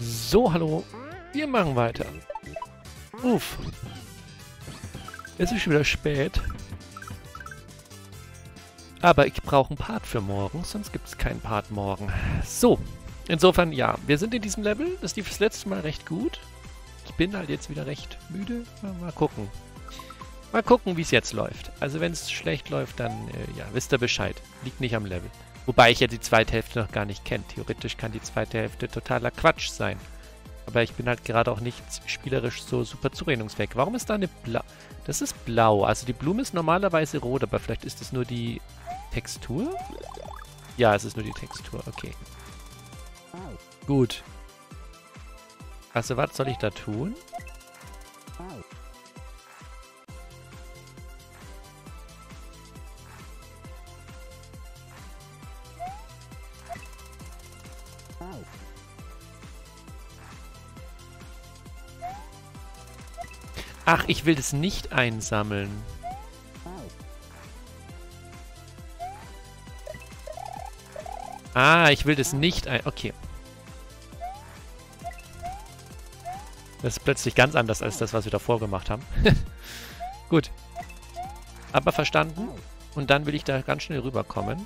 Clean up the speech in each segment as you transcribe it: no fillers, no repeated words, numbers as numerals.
So, hallo. Wir machen weiter. Uff. Es ist schon wieder spät. Aber ich brauche einen Part für morgen, sonst gibt es keinen Part morgen. So, insofern ja, wir sind in diesem Level. Das lief das letzte Mal recht gut. Ich bin halt jetzt wieder recht müde. Mal gucken. Mal gucken, wie es jetzt läuft. Also wenn es schlecht läuft, dann ja, wisst ihr Bescheid. Liegt nicht am Level. Wobei ich ja die zweite Hälfte noch gar nicht kenne. Theoretisch kann die zweite Hälfte totaler Quatsch sein. Aber ich bin halt gerade auch nicht spielerisch so super zurechnungsfähig. Warum ist da eine Blau? Das ist blau. Also die Blume ist normalerweise rot, aber vielleicht ist es nur die Textur? Ja, es ist nur die Textur. Okay. Gut. Also was soll ich da tun? Ach, ich will das nicht einsammeln. Ah, ich will das nicht ein... Okay. Das ist plötzlich ganz anders als das, was wir davor gemacht haben. Gut. Aber verstanden. Und dann will ich da ganz schnell rüberkommen.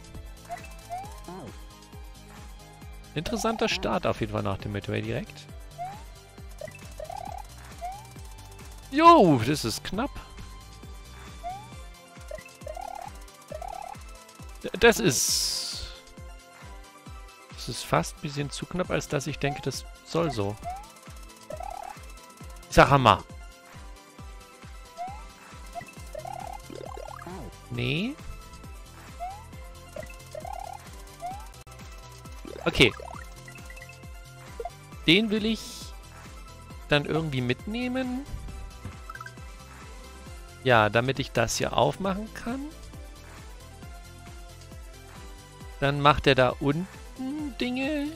Interessanter Start auf jeden Fall nach dem Midway direkt. Jo, das ist knapp. Das ist fast ein bisschen zu knapp, als dass ich denke, das soll so. Ist ja Hammer. Nee. Okay. Den will ich dann irgendwie mitnehmen. Ja, damit ich das hier aufmachen kann. Dann macht er da unten Dinge.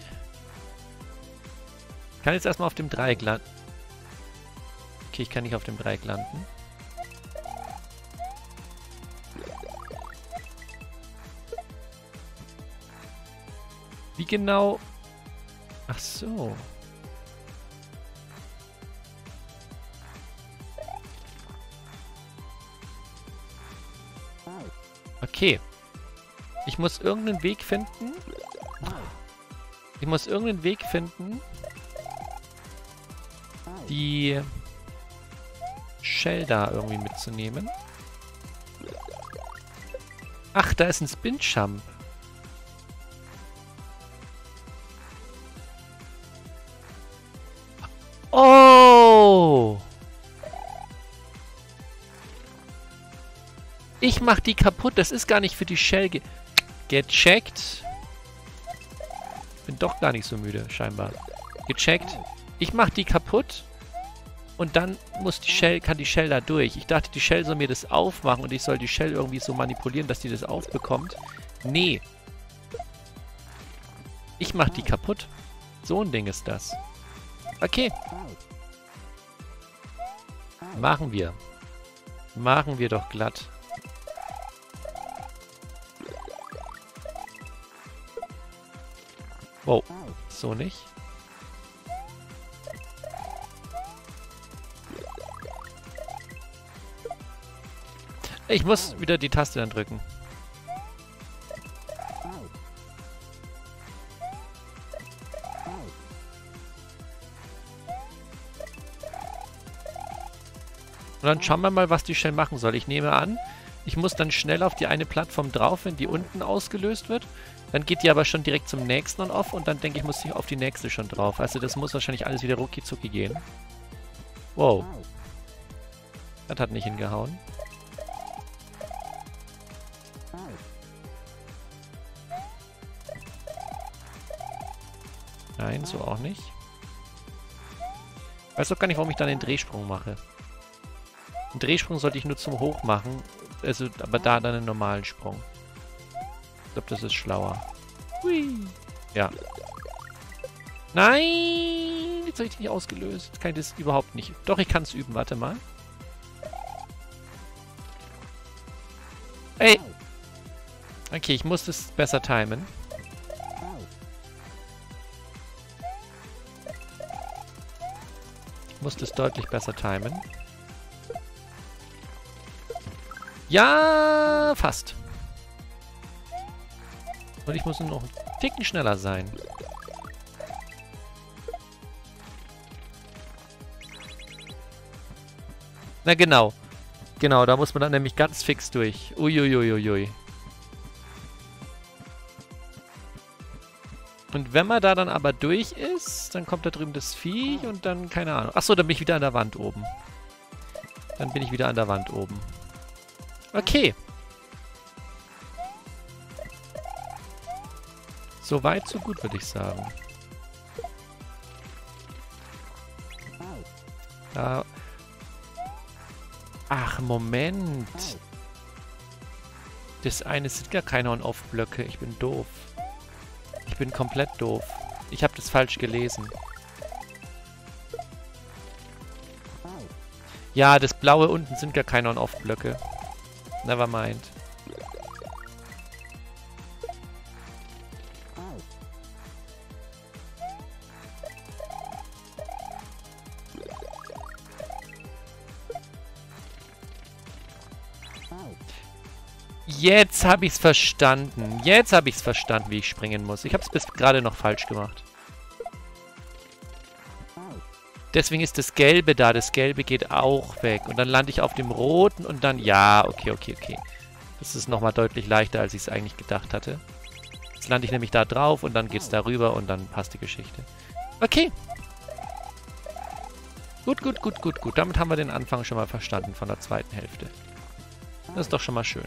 Ich kann jetzt erstmal auf dem Dreieck landen. Okay, ich kann nicht auf dem Dreieck landen. Wie genau? Ach so. Okay. Ich muss irgendeinen Weg finden. Die Shell da irgendwie mitzunehmen. Ach, da ist ein Spin-Jump. Oh! Ich mach die kaputt. Das ist gar nicht für die Shell gecheckt. Bin doch gar nicht so müde, scheinbar. Gecheckt. Ich mach die kaputt. Und dann kann die Shell da durch. Ich dachte, die Shell soll mir das aufmachen und ich soll die Shell irgendwie so manipulieren, dass die das aufbekommt. Nee. Ich mach die kaputt. So ein Ding ist das. Okay. Machen wir. Machen wir doch glatt. Wow. So nicht. Ich muss wieder die Taste dann drücken. Und dann schauen wir mal, was die Shell machen soll. Ich nehme an, ich muss dann schnell auf die eine Plattform drauf, wenn die unten ausgelöst wird. Dann geht die aber schon direkt zum nächsten on-off und dann denke ich, muss ich auf die nächste schon drauf. Also das muss wahrscheinlich alles wieder rucki-zucki gehen. Wow. Das hat nicht hingehauen. Nein, so auch nicht. Ich weiß auch gar nicht, warum ich dann den Drehsprung mache. Den Drehsprung sollte ich nur zum Hoch machen, also aber da dann einen normalen Sprung. Ich glaube, das ist schlauer. Hui. Ja. Nein! Jetzt habe ich die nicht ausgelöst. Jetzt kann ich das überhaupt nicht. Doch, ich kann es üben. Warte mal. Ey! Okay, ich muss das besser timen. Muss das deutlich besser timen. Ja, fast. Und ich muss nur noch einen Ticken schneller sein. Na genau. Genau, da muss man dann nämlich ganz fix durch. Uiuiuiui. Und wenn man da dann aber durch ist, dann kommt da drüben das Viech und dann, keine Ahnung. Achso, dann bin ich wieder an der Wand oben. Dann bin ich wieder an der Wand oben. Okay. So weit, so gut, würde ich sagen. Da. Ach, Moment. Das eine sind gar keine On-Off-Blöcke. Ich bin doof. Ich bin komplett doof. Ich habe das falsch gelesen. Ja, das blaue unten sind gar keine On-Off-Blöcke. Never mind. Jetzt habe ich es verstanden. Jetzt habe ich es verstanden, wie ich springen muss. Ich habe es bis gerade noch falsch gemacht. Deswegen ist das Gelbe da. Das Gelbe geht auch weg. Und dann lande ich auf dem Roten und dann... Ja, okay. Das ist nochmal deutlich leichter, als ich es eigentlich gedacht hatte. Jetzt lande ich nämlich da drauf und dann geht es darüber und dann passt die Geschichte. Okay. Gut. Damit haben wir den Anfang schon mal verstanden von der zweiten Hälfte. Das ist doch schon mal schön.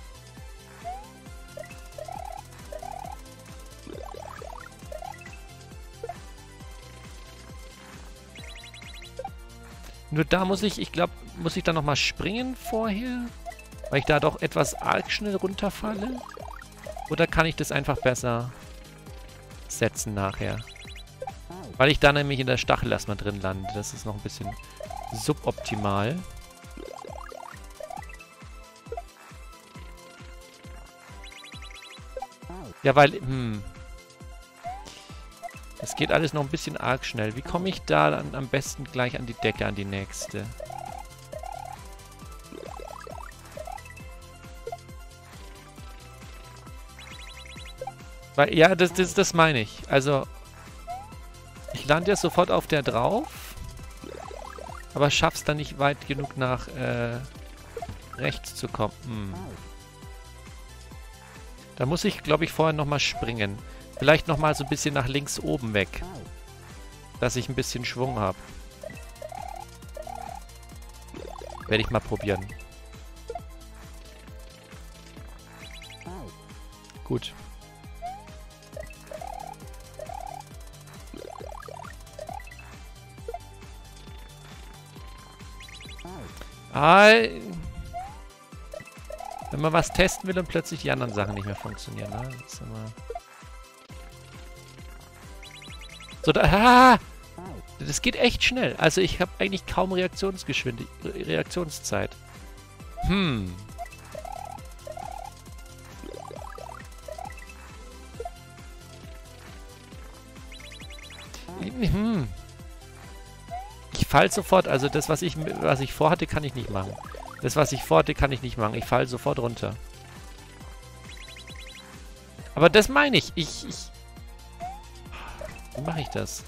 Nur da muss ich glaube, muss ich dann nochmal springen vorher? Weil ich da doch etwas arg schnell runterfalle? Oder kann ich das einfach besser setzen nachher? Weil ich da nämlich in der Stachel erstmal drin lande. Das ist noch ein bisschen suboptimal. Ja, weil... Es geht alles noch ein bisschen arg schnell. Wie komme ich da dann am besten gleich an die Decke, an die nächste? Weil, ja, das meine ich. Also, ich lande ja sofort auf der drauf, aber schaff's dann nicht weit genug nach rechts zu kommen. Da muss ich, glaube ich, vorher nochmal springen. Vielleicht nochmal so ein bisschen nach links oben weg. Dass ich ein bisschen Schwung habe. Werde ich mal probieren. Gut. Wenn man was testen will und plötzlich die anderen Sachen nicht mehr funktionieren, ne? Das ist immer... So, da... Das geht echt schnell. Also ich habe eigentlich kaum Reaktionszeit. Ich fall sofort, also das, was ich vorhatte, kann ich nicht machen. Das, was ich vorhatte, kann ich nicht machen. Ich fall sofort runter. Aber das meine ich. Wie mache ich das?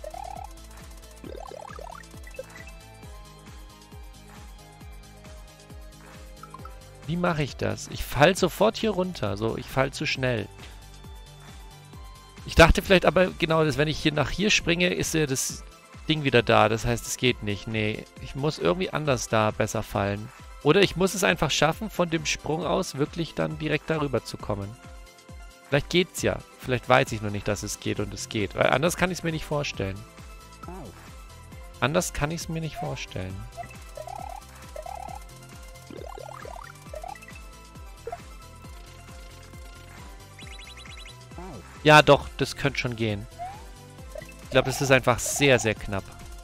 Wie mache ich das? Ich fall sofort hier runter. So, ich fall zu schnell. Ich dachte vielleicht aber genau, dass wenn ich hier nach hier springe, ist ja das Ding wieder da. Das heißt, es geht nicht. Nee, ich muss irgendwie anders da besser fallen. Oder ich muss es einfach schaffen, von dem Sprung aus wirklich dann direkt darüber zu kommen. Vielleicht geht's ja. Vielleicht weiß ich nur nicht, dass es geht und es geht. Weil anders kann ich es mir nicht vorstellen. Anders kann ich es mir nicht vorstellen. Ja, doch, das könnte schon gehen. Ich glaube, das ist einfach sehr, sehr knapp.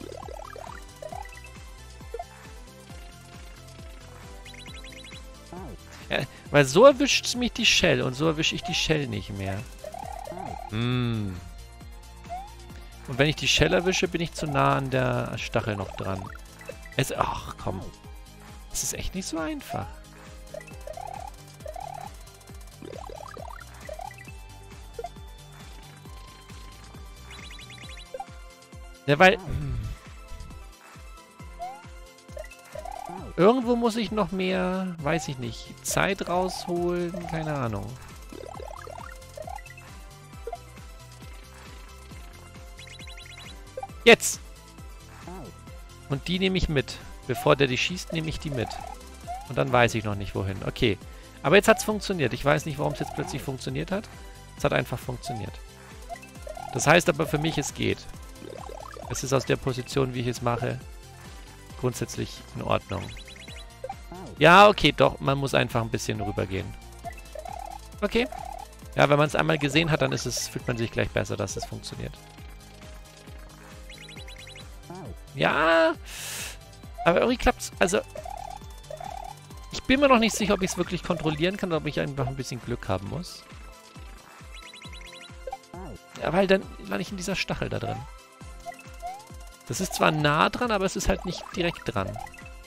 Ja, weil so erwischt mich die Shell und so erwische ich die Shell nicht mehr. Und wenn ich die Shell erwische, bin ich zu nah an der Stachel noch dran. Ach, komm. Es ist echt nicht so einfach. Ja, weil... Irgendwo muss ich noch mehr, weiß ich nicht, Zeit rausholen. Keine Ahnung. Jetzt! Und die nehme ich mit. Bevor der die schießt, nehme ich die mit. Und dann weiß ich noch nicht, wohin. Okay. Aber jetzt hat es funktioniert. Ich weiß nicht, warum es jetzt plötzlich funktioniert hat. Es hat einfach funktioniert. Das heißt aber für mich, es geht. Es ist aus der Position, wie ich es mache, grundsätzlich in Ordnung. Ja, okay, doch. Man muss einfach ein bisschen rübergehen. Okay. Ja, wenn man es einmal gesehen hat, dann fühlt man sich gleich besser, dass es funktioniert. Ja, aber irgendwie klappt's. Also, ich bin mir noch nicht sicher, ob ich es wirklich kontrollieren kann oder ob ich einfach ein bisschen Glück haben muss. Ja, weil dann lande ich in dieser Stachel da drin. Das ist zwar nah dran, aber es ist halt nicht direkt dran.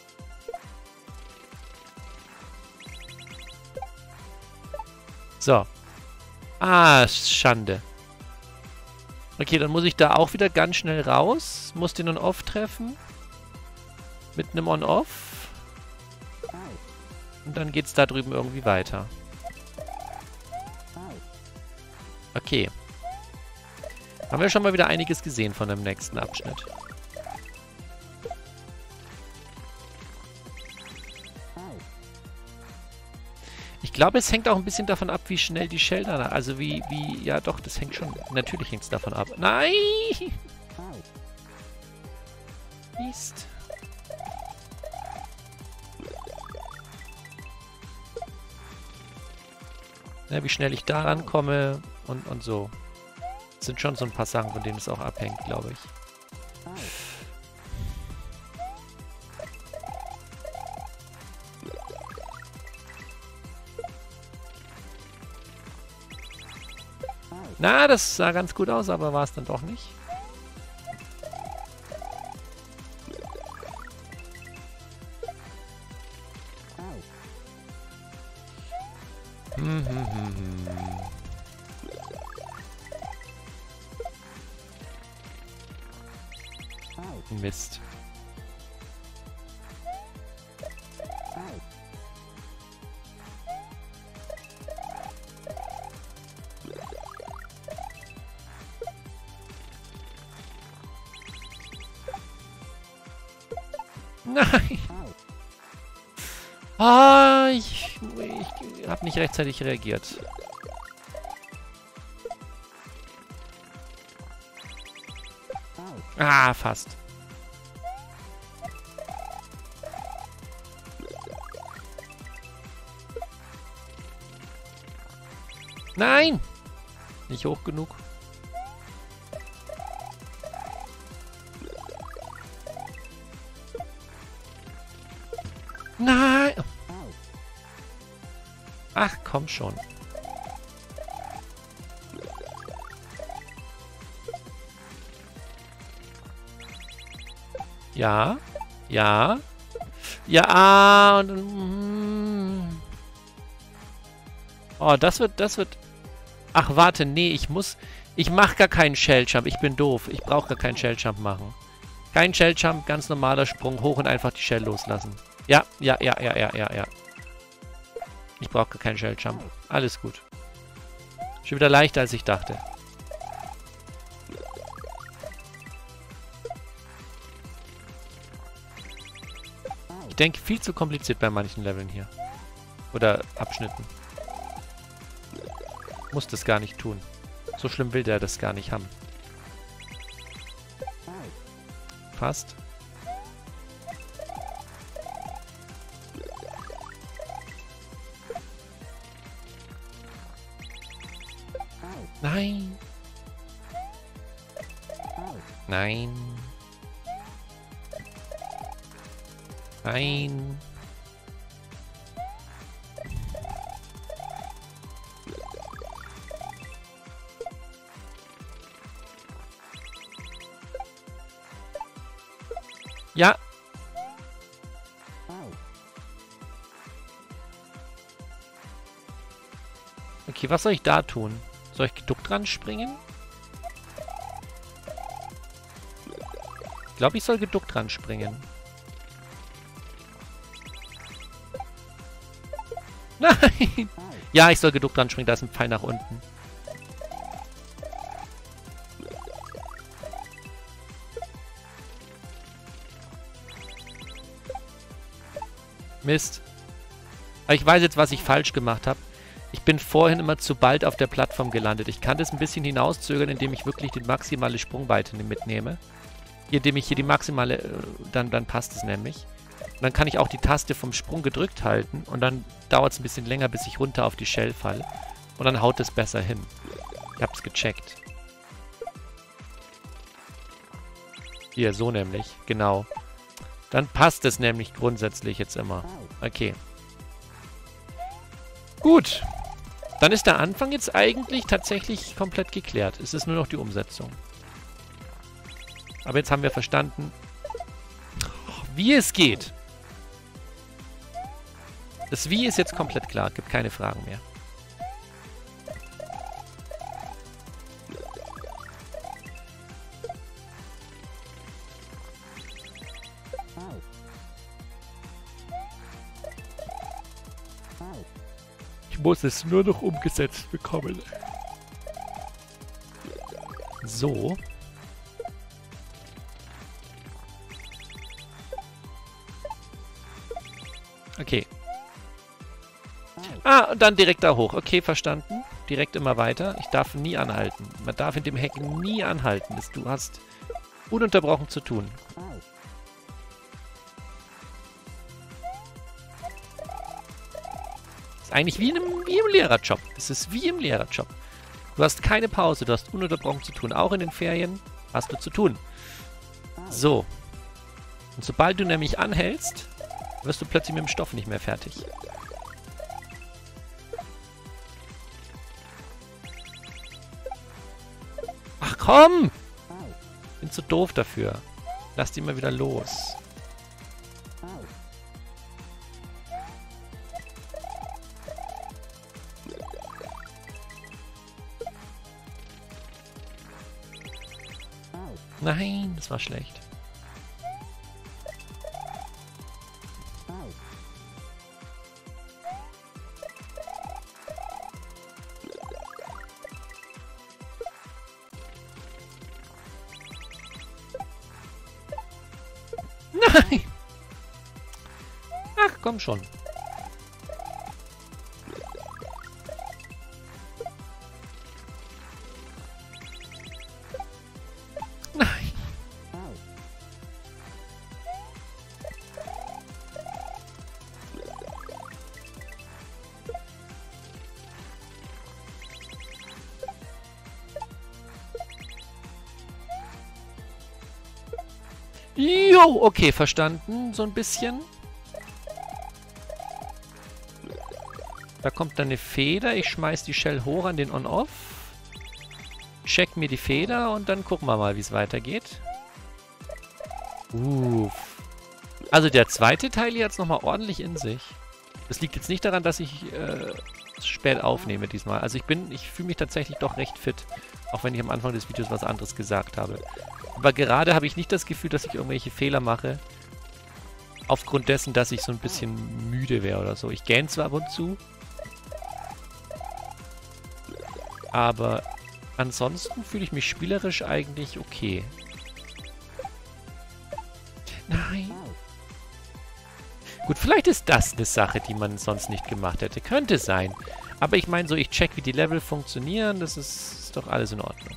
So. Ah, Schande. Okay, dann muss ich da auch wieder ganz schnell raus. Muss den On-Off treffen. Mit einem On-Off. Und dann geht's da drüben irgendwie weiter. Okay. Haben wir schon mal wieder einiges gesehen von dem nächsten Abschnitt. Ich glaube, es hängt auch ein bisschen davon ab, wie schnell die Shell da... Also ja doch, das hängt schon... Natürlich hängt es davon ab. Nein! Mist. Ja, wie schnell ich da rankomme und so. Das sind schon so ein paar Sachen, von denen es auch abhängt, glaube ich. Na, das sah ganz gut aus, aber war es dann doch nicht. Mist. Nein! Ah, ich habe nicht rechtzeitig reagiert. Ah, fast. Nein! Nicht hoch genug. Nein! Ach, komm schon. Ja. Ja. Ja, und... Oh, das wird... Ach, warte, nee, ich mache gar keinen Shelljump. Ich bin doof. Ich brauche gar keinen Shelljump machen. Kein Shelljump, ganz normaler Sprung hoch und einfach die Shell loslassen. Ja. Ich brauche gar keinen Shelljump. Alles gut. Schon wieder leichter, als ich dachte. Ich denke, viel zu kompliziert bei manchen Leveln hier. Oder Abschnitten. Muss das gar nicht tun. So schlimm will der das gar nicht haben. Fast. Nein. Nein. Nein. Ja. Okay, was soll ich da tun? Soll ich geduckt dran springen? Ich glaube, ich soll geduckt dran springen. Nein! Ja, ich soll geduckt dran springen. Da ist ein Pfeil nach unten. Mist. Aber ich weiß jetzt, was ich falsch gemacht habe. Ich bin vorhin immer zu bald auf der Plattform gelandet. Ich kann das ein bisschen hinauszögern, indem ich wirklich die maximale Sprungweite mitnehme. Indem ich hier die maximale... Dann passt es nämlich. Und dann kann ich auch die Taste vom Sprung gedrückt halten. Und dann dauert es ein bisschen länger, bis ich runter auf die Shell falle. Und dann haut es besser hin. Ich hab's gecheckt. Hier, so nämlich. Genau. Dann passt es nämlich grundsätzlich jetzt immer. Okay. Gut. Dann ist der Anfang jetzt eigentlich tatsächlich komplett geklärt. Es ist nur noch die Umsetzung. Aber jetzt haben wir verstanden, wie es geht. Das Wie ist jetzt komplett klar. Gibt keine Fragen mehr. Ich muss es nur noch umgesetzt bekommen. So. Okay. Ah, und dann direkt da hoch. Okay, verstanden. Direkt immer weiter. Ich darf nie anhalten. Man darf in dem Heck nie anhalten. Du hast ununterbrochen zu tun. Ist eigentlich wie im Lehrerjob. Es ist wie im Lehrerjob. Du hast keine Pause. Du hast ununterbrochen zu tun. Auch in den Ferien hast du zu tun. So. Und sobald du nämlich anhältst, wirst du plötzlich mit dem Stoff nicht mehr fertig. Ach komm! Bin zu doof dafür. Lass die mal wieder los. Nein, das war schlecht. Nein! Ach, komm schon. Nein! Jo, okay, verstanden. So ein bisschen. Da kommt dann eine Feder. Ich schmeiß die Shell hoch an den On-Off. Check mir die Feder und dann gucken wir mal, wie es weitergeht. Also der zweite Teil hier hat es nochmal ordentlich in sich. Das liegt jetzt nicht daran, dass ich spät aufnehme diesmal. Also ich fühle mich tatsächlich doch recht fit. Auch wenn ich am Anfang des Videos was anderes gesagt habe. Aber gerade habe ich nicht das Gefühl, dass ich irgendwelche Fehler mache. Aufgrund dessen, dass ich so ein bisschen müde wäre oder so. Ich gähne zwar ab und zu. Aber ansonsten fühle ich mich spielerisch eigentlich okay. Nein. Gut, vielleicht ist das eine Sache, die man sonst nicht gemacht hätte. Könnte sein. Aber ich meine so, ich check, wie die Level funktionieren. Das ist doch alles in Ordnung.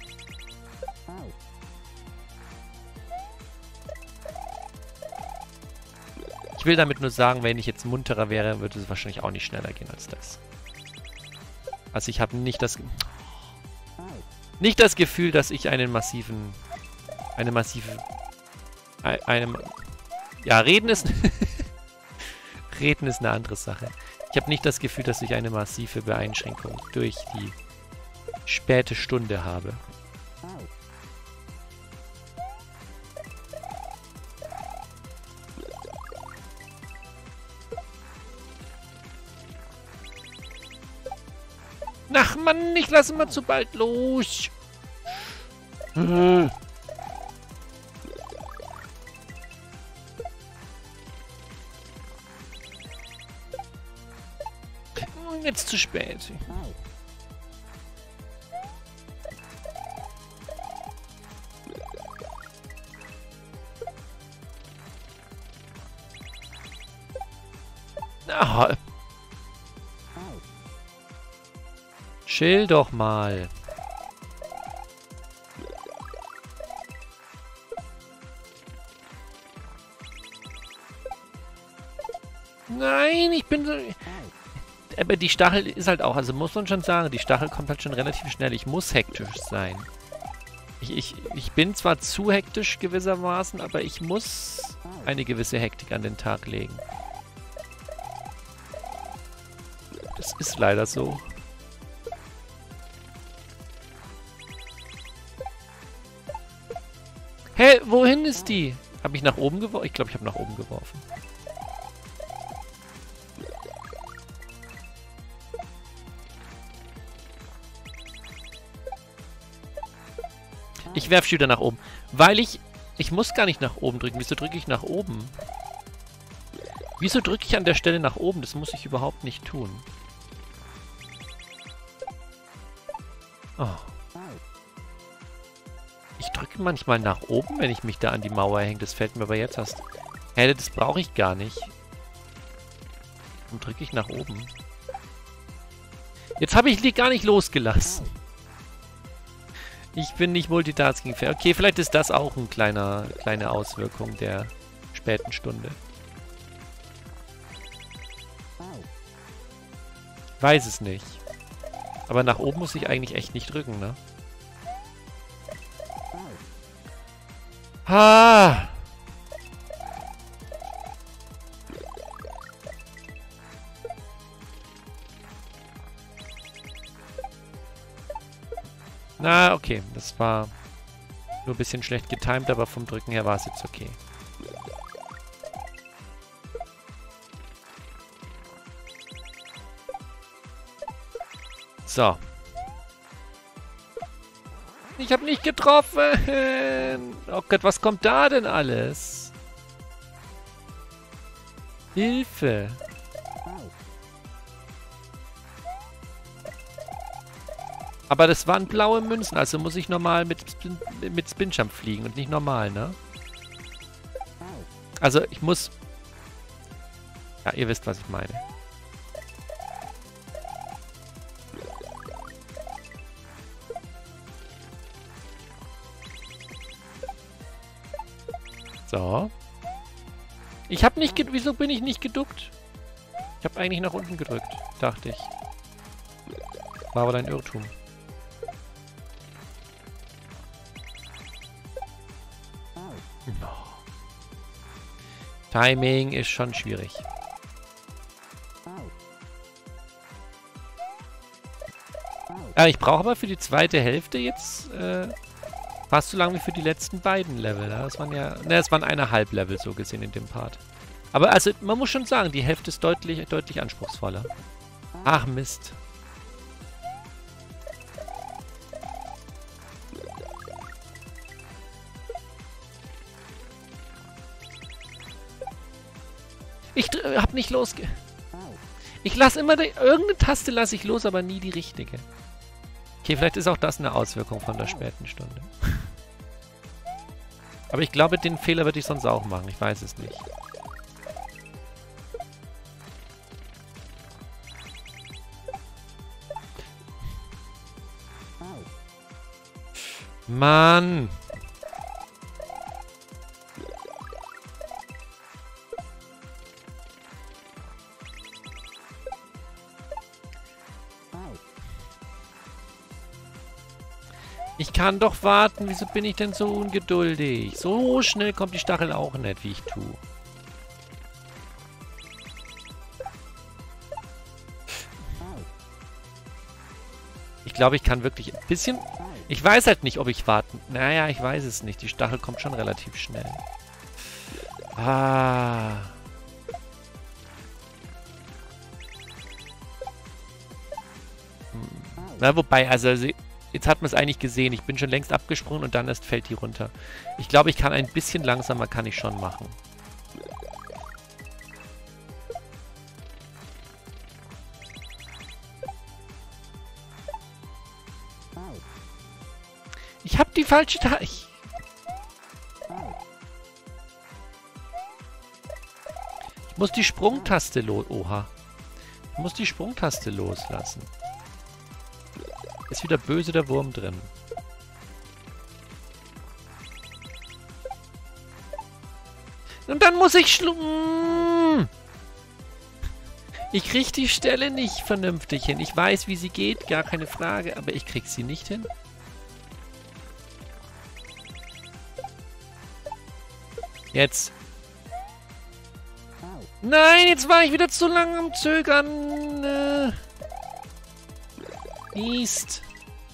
Ich will damit nur sagen, wenn ich jetzt munterer wäre, würde es wahrscheinlich auch nicht schneller gehen als das. Also ich habe nicht das Gefühl, dass ich reden ist reden ist eine andere Sache. Ich habe nicht das Gefühl, dass ich eine massive Beeinschränkung durch die späte Stunde habe. Ach Mann, ich lasse immer zu bald los. Hm. Jetzt zu spät. Ah. Chill doch mal. Nein, ich bin so... Aber die Stachel ist halt auch, also muss man schon sagen, die Stachel kommt halt schon relativ schnell. Ich muss hektisch sein. Ich bin zwar zu hektisch gewissermaßen, aber ich muss eine gewisse Hektik an den Tag legen. Das ist leider so. Hä, wohin ist die? Habe ich nach oben geworfen? Ich glaube, ich habe nach oben geworfen. Ich werfe wieder nach oben. Weil ich muss gar nicht nach oben drücken. Wieso drücke ich nach oben? Wieso drücke ich an der Stelle nach oben? Das muss ich überhaupt nicht tun. Oh. Ich drücke manchmal nach oben, wenn ich mich da an die Mauer hänge. Das fällt mir aber jetzt erst. Hä, das brauche ich gar nicht. Warum drücke ich nach oben? Jetzt habe ich die gar nicht losgelassen. Ich bin nicht multitaskingfähig. Okay, vielleicht ist das auch eine kleine Auswirkung der späten Stunde. Weiß es nicht. Aber nach oben muss ich eigentlich echt nicht drücken, ne? Ah! Na, okay. Das war nur ein bisschen schlecht getimt, aber vom Drücken her war es jetzt okay. So. Ich habe nicht getroffen. Oh Gott, was kommt da denn alles? Hilfe. Aber das waren blaue Münzen, also muss ich normal mit Spinjump fliegen und nicht normal, ne? Also ich muss... Ja, ihr wisst, was ich meine. So. Ich habe nicht... Wieso bin ich nicht geduckt? Ich habe eigentlich nach unten gedrückt, dachte ich. War aber ein Irrtum. No. Timing ist schon schwierig. Ich brauche aber für die zweite Hälfte jetzt fast so lange wie für die letzten beiden Level. Ja? Das waren ja... Ne, es waren 1,5 Level so gesehen in dem Part. Aber also, man muss schon sagen, die Hälfte ist deutlich anspruchsvoller. Ach Mist. Ich hab nicht losge... Ich lasse immer... Irgendeine Taste lasse ich los, aber nie die richtige. Okay, vielleicht ist auch das eine Auswirkung von der späten Stunde. Aber ich glaube, den Fehler würde ich sonst auch machen. Ich weiß es nicht. Mann! Ich kann doch warten. Wieso bin ich denn so ungeduldig? So schnell kommt die Stachel auch nicht, wie ich tue. Ich glaube, ich kann wirklich ein bisschen... Ich weiß halt nicht, ob ich warten... Naja, ich weiß es nicht. Die Stachel kommt schon relativ schnell. Ah... Na, wobei, also jetzt hat man es eigentlich gesehen. Ich bin schon längst abgesprungen und dann erst fällt die runter. Ich glaube, ich kann ein bisschen langsamer, kann ich schon machen. Ich habe die falsche Taste. Ich muss die Sprungtaste Oha. Ich muss die Sprungtaste loslassen. Ist wieder böse der Wurm drin. Und dann muss ich Ich krieg die Stelle nicht vernünftig hin. Ich weiß, wie sie geht, gar keine Frage, aber ich krieg sie nicht hin. Jetzt. Nein, jetzt war ich wieder zu lange am Zögern. Mist.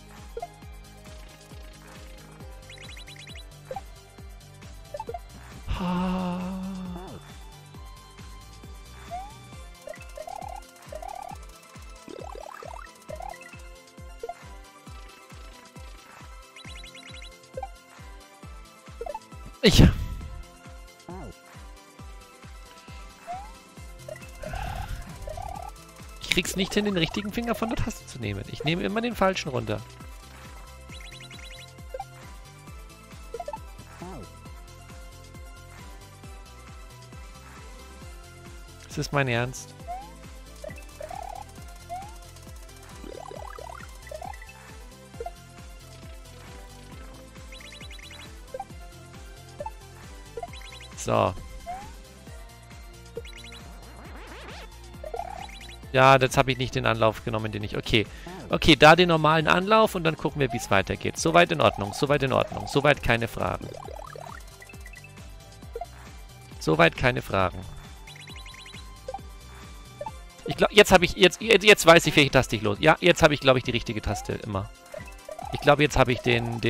Ich krieg's nicht hin, den richtigen Finger von der Taste zu nehmen. Ich nehme immer den falschen runter. Das ist mein Ernst. So. Ja, jetzt habe ich nicht den Anlauf genommen, den ich... Okay. Okay, da den normalen Anlauf und dann gucken wir, wie es weitergeht. Soweit in Ordnung, soweit in Ordnung. Soweit keine Fragen. Soweit keine Fragen. Ich glaube, jetzt habe ich... Jetzt weiß ich, welche Taste ich los... Ja, jetzt habe ich, glaube ich, die richtige Taste immer. Ich glaube, jetzt habe ich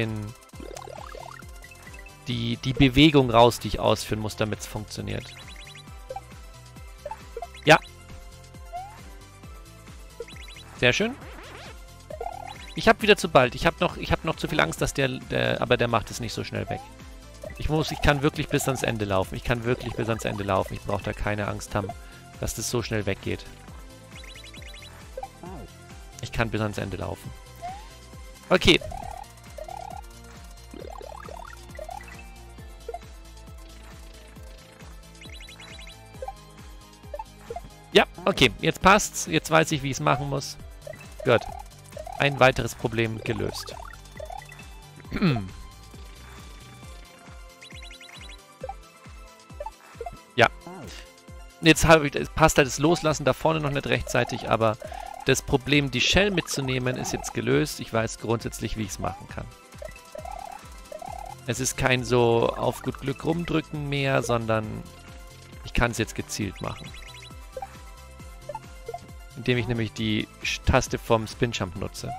die Bewegung raus, die ich ausführen muss, damit es funktioniert. Ja. Sehr schön. Ich habe wieder zu bald. Ich habe noch zu viel Angst, dass aber der macht es nicht so schnell weg. Ich kann wirklich bis ans Ende laufen. Ich kann wirklich bis ans Ende laufen. Ich brauche da keine Angst haben, dass das so schnell weggeht. Ich kann bis ans Ende laufen. Okay. Ja, okay. Jetzt passt's. Jetzt weiß ich, wie ich es machen muss. Gut. Ein weiteres Problem gelöst. Ja. Jetzt passt halt das Loslassen da vorne noch nicht rechtzeitig, aber das Problem, die Shell mitzunehmen, ist jetzt gelöst. Ich weiß grundsätzlich, wie ich es machen kann. Es ist kein so auf gut Glück rumdrücken mehr, sondern ich kann es jetzt gezielt machen. Indem ich nämlich die Taste vom Spin-Jump nutze.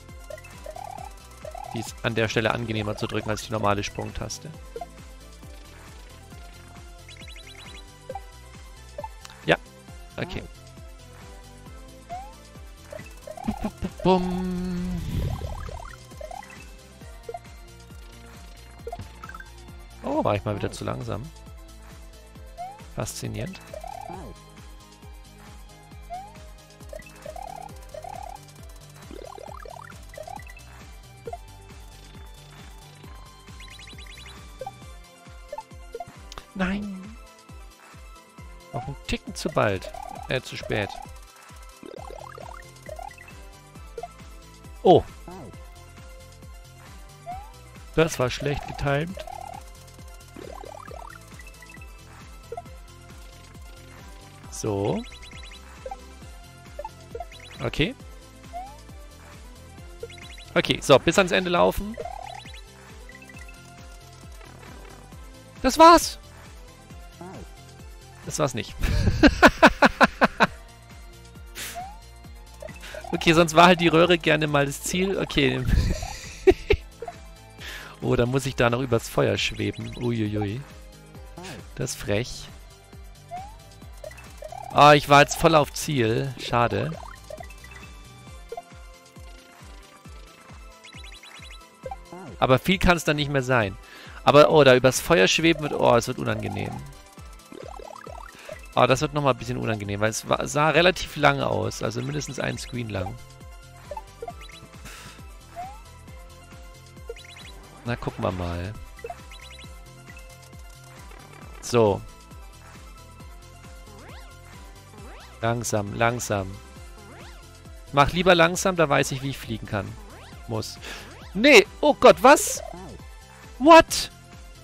Die ist an der Stelle angenehmer zu drücken als die normale Sprungtaste. Ja, okay. Bumm. Oh, war ich mal wieder zu langsam. Faszinierend. Nein. Noch einen Ticken zu bald. Zu spät. Oh. Das war schlecht getimt. So. Okay. Okay, so, bis ans Ende laufen. Das war's. Das war's nicht. Okay, sonst war halt die Röhre gerne mal das Ziel. Okay. Oh, dann muss ich da noch übers Feuer schweben. Uiuiui. Das ist frech. Ah, ich war jetzt voll auf Ziel. Schade. Aber viel kann es dann nicht mehr sein. Aber, oh, da übers Feuer schweben wird, oh, es wird unangenehm. Oh, das wird nochmal ein bisschen unangenehm, weil es sah relativ lang aus. Also mindestens ein Screen lang. Na, gucken wir mal. So. Langsam, langsam. Mach lieber langsam, da weiß ich, wie ich fliegen kann. Muss. Nee, oh Gott, was? What?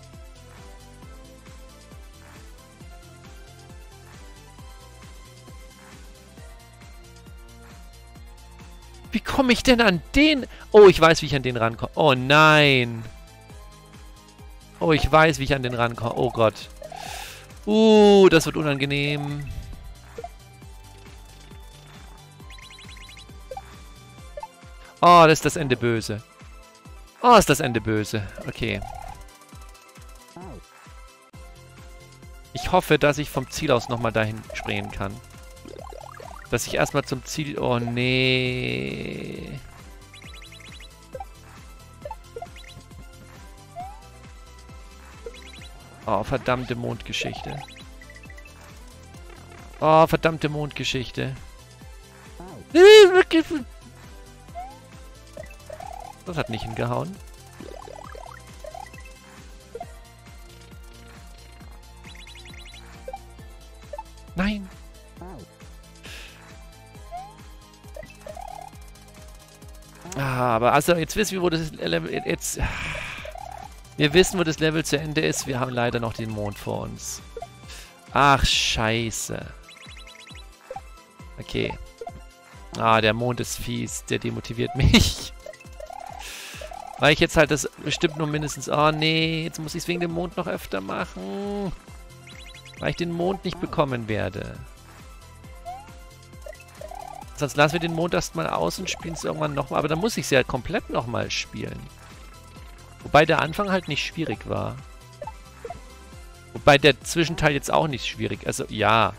Wie komme ich denn an den? Oh, ich weiß, wie ich an den rankomme. Oh nein. Oh, ich weiß, wie ich an den rankomme. Oh Gott. Das wird unangenehm. Oh, das ist das Ende böse. Oh, ist das Ende böse. Okay. Ich hoffe, dass ich vom Ziel aus nochmal dahin springen kann. Dass ich erstmal zum Ziel... Oh, nee. Oh, verdammte Mondgeschichte. Oh, verdammte Mondgeschichte. Das hat nicht hingehauen. Nein. Aber also jetzt wissen wir, wo das Level jetzt... Wir wissen, wo das Level zu Ende ist. Wir haben leider noch den Mond vor uns. Ach, scheiße. Okay. Der Mond ist fies. Der demotiviert mich. Weil ich jetzt halt das bestimmt nur mindestens... Oh, nee. Jetzt muss ich es wegen dem Mond noch öfter machen. Weil ich den Mond nicht bekommen werde. Sonst lassen wir den Mond erstmal aus und spielen es irgendwann nochmal. Aber dann muss ich es ja komplett nochmal spielen. Wobei der Anfang halt nicht schwierig war. Wobei der Zwischenteil jetzt auch nicht schwierig. Also, ja.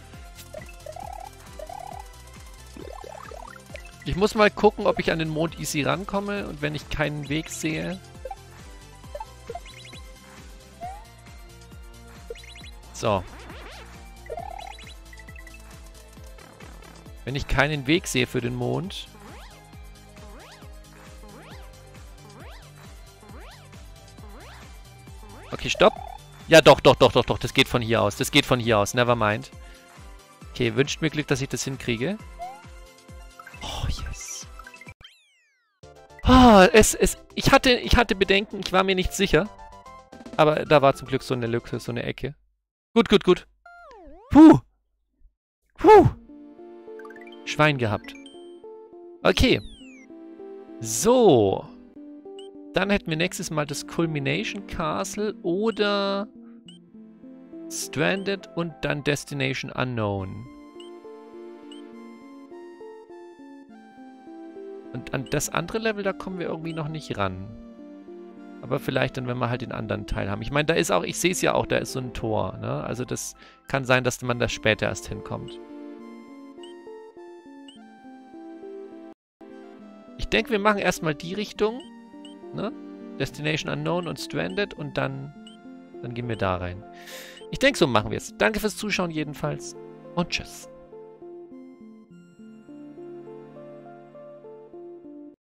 Ich muss mal gucken, ob ich an den Mond easy rankomme. Und wenn ich keinen Weg sehe... So. Wenn ich keinen Weg sehe für den Mond... Okay, stopp. Ja, doch. Das geht von hier aus. Das geht von hier aus. Nevermind. Okay, wünscht mir Glück, dass ich das hinkriege. Oh, yes. Ich hatte Bedenken. Ich war mir nicht sicher. Aber da war zum Glück so eine Lücke, so eine Ecke. Gut. Puh. Schwein gehabt. Okay. So. Dann hätten wir nächstes Mal das Culmination Castle oder Stranded und dann Destination Unknown. Und an das andere Level, da kommen wir irgendwie noch nicht ran. Aber vielleicht dann, wenn wir halt den anderen Teil haben. Ich meine, da ist auch, ich sehe es ja auch, da ist so ein Tor, ne? Also das kann sein, dass man da später erst hinkommt. Ich denke, wir machen erstmal die Richtung. Ne? Destination Unknown und Stranded und dann gehen wir da rein. Ich denke, so machen wir es. Danke fürs Zuschauen jedenfalls und tschüss.